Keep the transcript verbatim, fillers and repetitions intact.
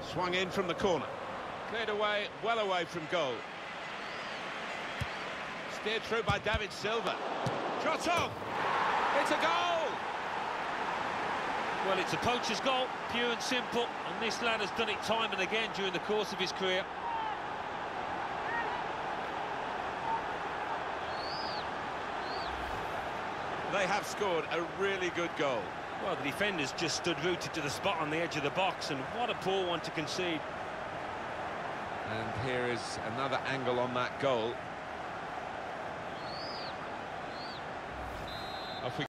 Swung in from the corner. Cleared away, well away from goal. Steered through by David Silva. Shot on! It's a goal! Well, it's a poacher's goal, pure and simple, and this lad has done it time and again during the course of his career. They have scored a really good goal. Well, the defenders just stood rooted to the spot on the edge of the box, and what a poor one to concede. And here is another angle on that goal. Off we